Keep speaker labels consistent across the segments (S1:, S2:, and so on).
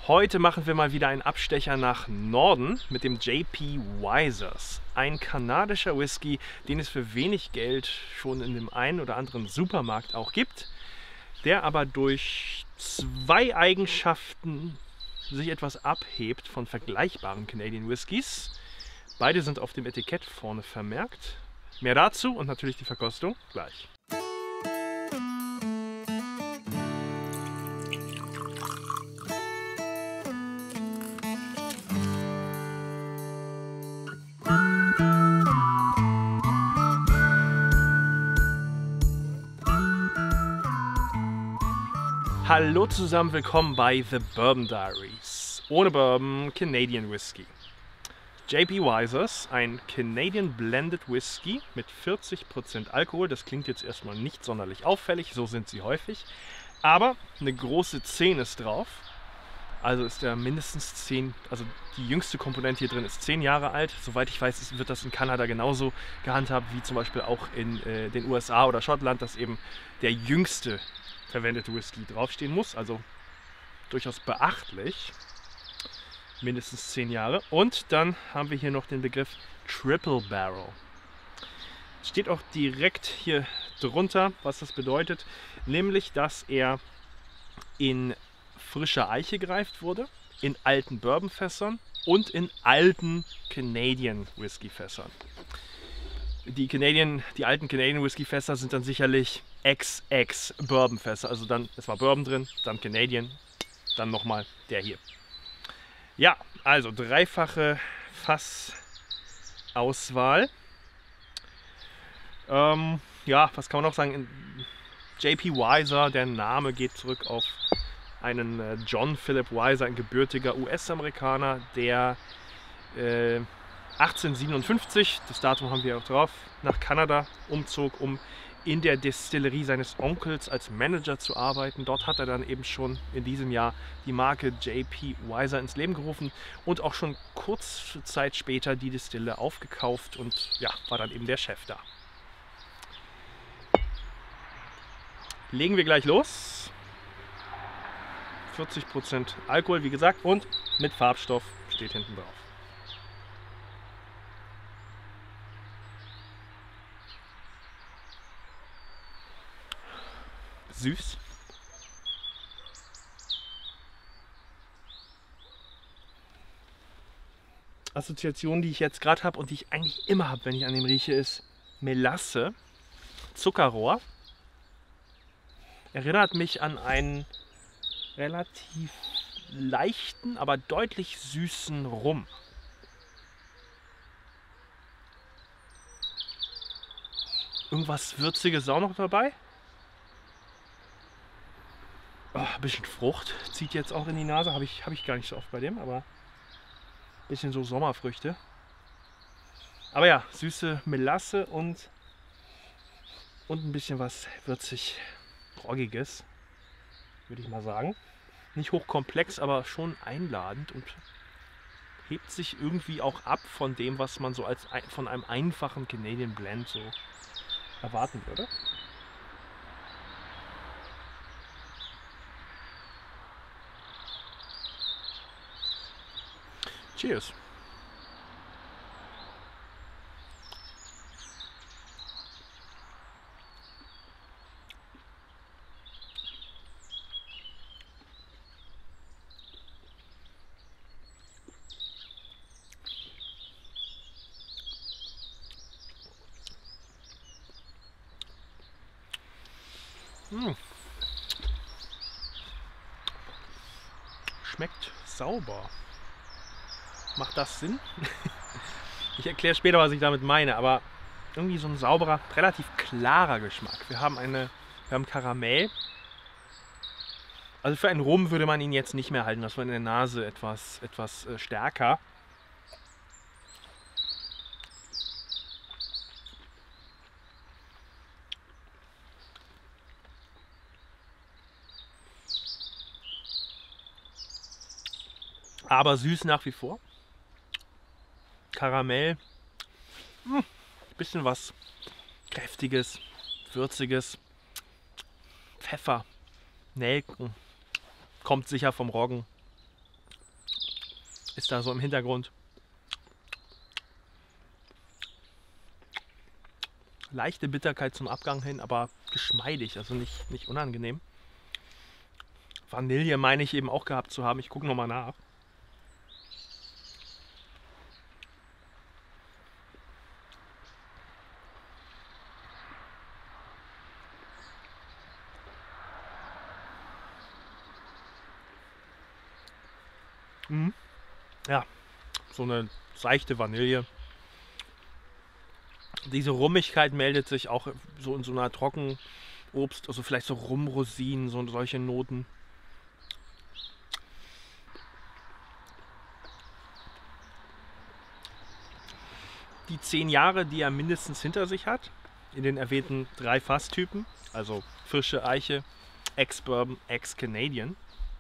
S1: Heute machen wir mal wieder einen Abstecher nach Norden mit dem J.P. Wisers. Ein kanadischer Whisky, den es für wenig Geld schon in dem einen oder anderen Supermarkt auch gibt, der aber durch zwei Eigenschaften sich etwas abhebt von vergleichbaren Canadian Whiskys. Beide sind auf dem Etikett vorne vermerkt. Mehr dazu und natürlich die Verkostung gleich. Hallo zusammen, willkommen bei The Bourbon Diaries. Ohne Bourbon, Canadian Whisky. J.P. Wisers, ein Canadian Blended Whisky mit 40% Alkohol. Das klingt jetzt erstmal nicht sonderlich auffällig, so sind sie häufig. Aber eine große 10 ist drauf. Also ist er mindestens 10, also die jüngste Komponente hier drin ist 10 Jahre alt. Soweit ich weiß, wird das in Kanada genauso gehandhabt wie zum Beispiel auch in den USA oder Schottland, dass eben der jüngste verwendete Whisky draufstehen muss, also durchaus beachtlich, mindestens 10 Jahre. Und dann haben wir hier noch den Begriff Triple Barrel. Steht auch direkt hier drunter, was das bedeutet, nämlich, dass er in frischer Eiche gereift wurde, in alten Bourbonfässern und in alten Canadian Whisky-Fässern. Die alten Canadian Whisky Fässer sind dann sicherlich XX Bourbon Fässer. Also dann, es war Bourbon drin, dann Canadian, dann nochmal der hier. Ja, also dreifache Fassauswahl. Ja, was kann man noch sagen? J.P. Wiser, der Name geht zurück auf einen John Philip Wiser, ein gebürtiger US-Amerikaner, der 1857, das Datum haben wir auch drauf, nach Kanada umzog, um in der Destillerie seines Onkels als Manager zu arbeiten. Dort hat er dann eben schon in diesem Jahr die Marke J.P. Wiser ins Leben gerufen und auch schon kurze Zeit später die Destille aufgekauft und ja, war dann eben der Chef da. Legen wir gleich los. 40% Alkohol, wie gesagt, und mit Farbstoff steht hinten drauf. Süß. Assoziation, die ich jetzt gerade habe und die ich eigentlich immer habe, wenn ich an dem rieche, ist Melasse, Zuckerrohr. Erinnert mich an einen relativ leichten, aber deutlich süßen Rum. Irgendwas Würziges auch noch dabei. Oh, ein bisschen Frucht zieht jetzt auch in die Nase, habe ich gar nicht so oft bei dem, aber ein bisschen so Sommerfrüchte. Aber ja, süße Melasse und ein bisschen was würzig Roggiges, würde ich mal sagen. Nicht hochkomplex, aber schon einladend und hebt sich irgendwie auch ab von dem, was man so von einem einfachen Canadian Blend so erwarten würde. Cheers. Schmeckt sauber. Macht das Sinn? Ich erkläre später, was ich damit meine, aber irgendwie so ein sauberer, relativ klarer Geschmack. Wir haben Karamell. Also für einen Rum würde man ihn jetzt nicht mehr halten. Das war in der Nase etwas stärker. Aber süß nach wie vor. Karamell. Bisschen was Kräftiges, Würziges. Pfeffer, Nelken. Kommt sicher vom Roggen. ist da so im Hintergrund. Leichte Bitterkeit zum Abgang hin, aber geschmeidig, also nicht unangenehm. Vanille meine ich eben auch gehabt zu haben. Ich gucke nochmal nach. Mhm. Ja, so eine seichte Vanille. Diese Rummigkeit meldet sich auch so in so einer Trockenobst, also vielleicht so Rumrosinen, so solche Noten. Die 10 Jahre, die er mindestens hinter sich hat, in den erwähnten 3 Fasstypen, also frische Eiche, Ex-Bourbon, Ex-Canadian,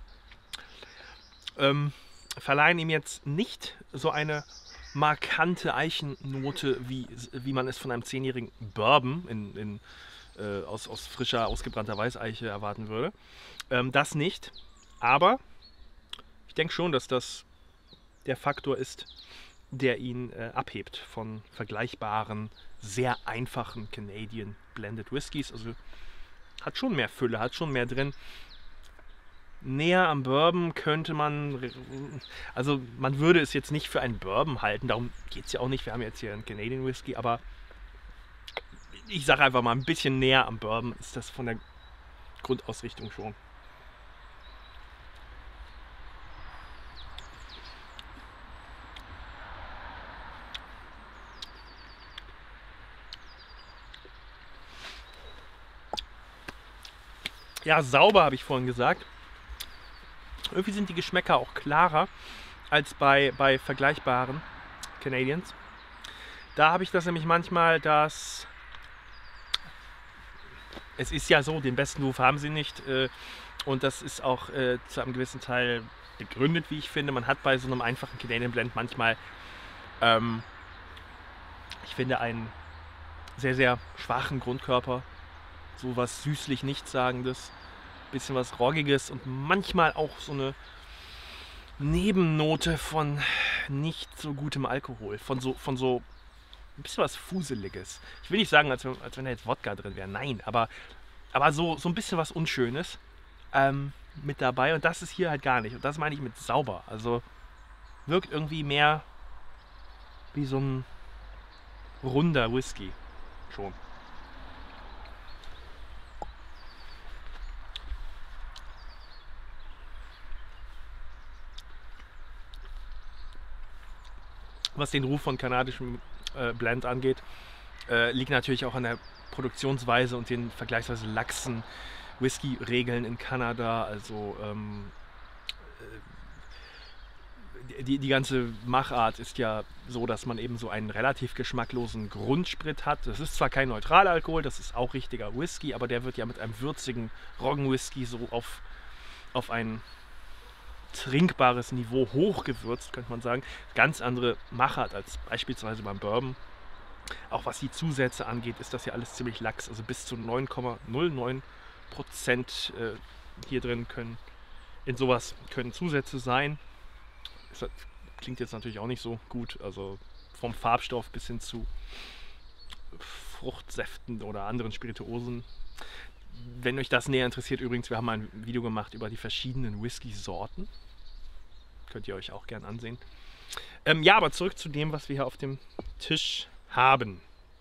S1: verleihen ihm jetzt nicht so eine markante Eichennote, wie man es von einem 10-jährigen Bourbon aus frischer, ausgebrannter Weißeiche erwarten würde. Das nicht, aber ich denke schon, dass das der Faktor ist, der ihn abhebt von vergleichbaren, sehr einfachen Canadian Blended Whiskys. Also hat schon mehr Fülle, hat schon mehr drin. Näher am Bourbon könnte man, also man würde es jetzt nicht für einen Bourbon halten, darum geht es ja auch nicht, wir haben jetzt hier einen Canadian Whisky, aber ich sage einfach mal, ein bisschen näher am Bourbon ist das von der Grundausrichtung schon. Ja, sauber habe ich vorhin gesagt. Irgendwie sind die Geschmäcker auch klarer als bei vergleichbaren Canadians. Da habe ich das nämlich manchmal, dass es ist ja so, den besten Ruf haben sie nicht und das ist auch zu einem gewissen Teil begründet, wie ich finde. Man hat bei so einem einfachen Canadian Blend manchmal, ich finde, einen sehr, sehr schwachen Grundkörper, so was süßlich Nichtssagendes, bisschen was Roggiges und manchmal auch so eine Nebennote von nicht so gutem Alkohol, von so ein bisschen was Fuseliges. Ich will nicht sagen, als wenn da jetzt Wodka drin wäre, nein, aber so ein bisschen was Unschönes mit dabei und das ist hier halt gar nicht. Und das meine ich mit sauber. Also wirkt irgendwie mehr wie so ein runder Whisky schon. Was den Ruf von kanadischem Blend angeht, liegt natürlich auch an der Produktionsweise und den vergleichsweise laxen Whisky-Regeln in Kanada. Also die ganze Machart ist ja so, dass man eben so einen relativ geschmacklosen Grundsprit hat. Das ist zwar kein Neutralalkohol, das ist auch richtiger Whisky, aber der wird ja mit einem würzigen Roggenwhisky so auf ein trinkbares Niveau hochgewürzt, könnte man sagen. Ganz andere Machart als beispielsweise beim Bourbon. Auch was die Zusätze angeht, ist das ja alles ziemlich lax. Also bis zu 9,09% hier drin können Zusätze sein. Das klingt jetzt natürlich auch nicht so gut. Also vom Farbstoff bis hin zu Fruchtsäften oder anderen Spirituosen. Wenn euch das näher interessiert, übrigens, wir haben ein Video gemacht über die verschiedenen Whisky-Sorten. Könnt ihr euch auch gern ansehen. Ja, aber zurück zu dem, was wir hier auf dem Tisch haben.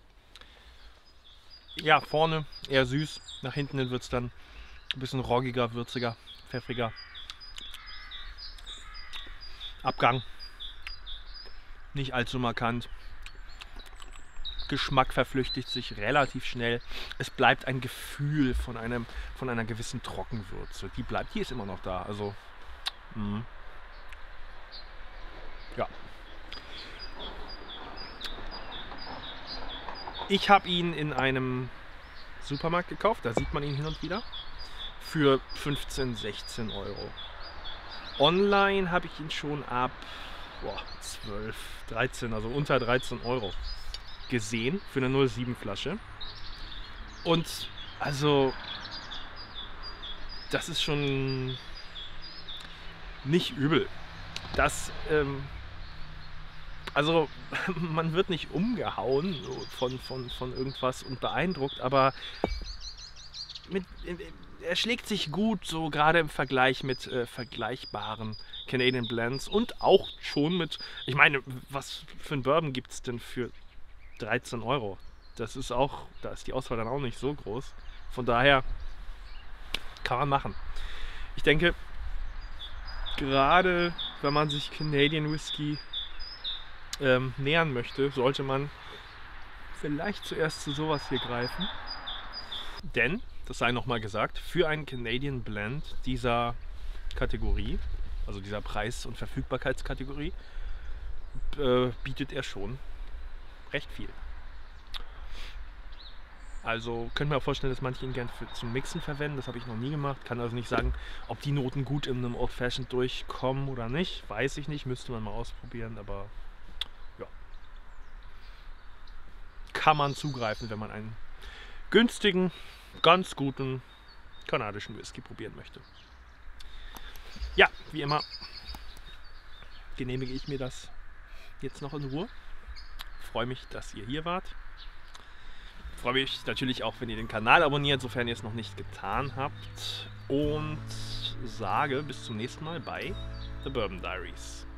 S1: Ja, vorne eher süß, nach hinten hin wird es dann ein bisschen roggiger, würziger, pfeffriger. Abgang nicht allzu markant. Geschmack verflüchtigt sich relativ schnell. Es bleibt ein Gefühl von einer gewissen Trockenwürze. Die ist immer noch da. Also, ja. Ich habe ihn in einem Supermarkt gekauft, da sieht man ihn hin und wieder, für 15, 16 Euro. Online habe ich ihn schon ab 12, 13, also unter 13 Euro gesehen für eine 07 Flasche. Und also das ist schon nicht übel. Also man wird nicht umgehauen so von irgendwas und beeindruckt, aber er schlägt sich gut, so gerade im Vergleich mit vergleichbaren Canadian Blends und auch schon mit, ich meine, was für ein Bourbon gibt es denn für 13 Euro? Das ist auch, da ist die Auswahl dann auch nicht so groß. Von daher kann man machen. Ich denke, gerade wenn man sich Canadian Whisky nähern möchte, sollte man vielleicht zuerst zu sowas hier greifen. Denn, das sei nochmal gesagt, für einen Canadian Blend dieser Kategorie, also dieser Preis- und Verfügbarkeitskategorie, bietet er schon recht viel. Also können wir auch vorstellen, dass manche ihn gern zum Mixen verwenden. Das habe ich noch nie gemacht. Kann also nicht sagen, ob die Noten gut in einem Old Fashioned durchkommen oder nicht. Weiß ich nicht, müsste man mal ausprobieren. Aber ja, kann man zugreifen, wenn man einen günstigen, ganz guten kanadischen Whisky probieren möchte. Ja, wie immer genehmige ich mir das jetzt noch in Ruhe. Freue mich, dass ihr hier wart. Freue mich natürlich auch, wenn ihr den Kanal abonniert, sofern ihr es noch nicht getan habt. Und sage bis zum nächsten Mal bei The Bourbon Diaries.